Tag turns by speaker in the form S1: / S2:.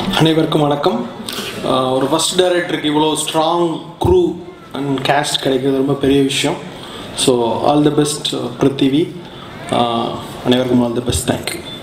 S1: அனைவருக்கும் வணக்கம். ஒரு ஃபஸ்ட் டைரக்டருக்கு இவ்வளோ ஸ்ட்ராங் க்ரூ அண்ட் கேஸ்ட் கிடைக்கிறது ரொம்ப பெரிய விஷயம். So all the best Prithvi. அனைவருக்கும் ஆல் தி பெஸ்ட். தேங்க்யூ.